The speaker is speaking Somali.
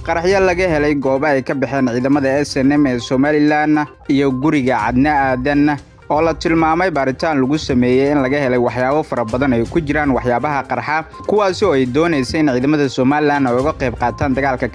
qaraxyo laga helay goobo ay ka baxeen ciidamada SNM ee Somaliland iyo guriga Cadna Aadan oo la tilmaamay baaritaan lagu sameeyay in laga helay waxyaabo fara badan ay ku jiraan waxyaabaha qarxa kuwaas oo ay doonayeen ciidamada Somaliland oo uga qayb qaataan dagaalka